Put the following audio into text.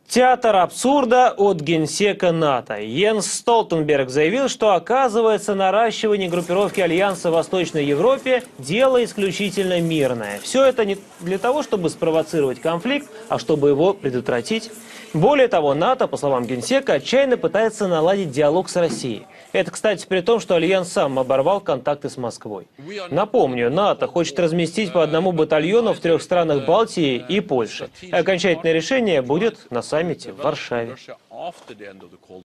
Театр абсурда от генсека НАТО. Йенс Столтенберг заявил, что, оказывается, наращивание группировки Альянса в Восточной Европе – дело исключительно мирное. Все это не для того, чтобы спровоцировать конфликт, а чтобы его предотвратить. Более того, НАТО, по словам генсека, отчаянно пытается наладить диалог с Россией. Это, кстати, при том, что Альянс сам оборвал контакты с Москвой. Напомню, НАТО хочет разместить по одному батальону в 3 странах Балтии и Польши. Окончательное решение будет на саммите в Варшаве.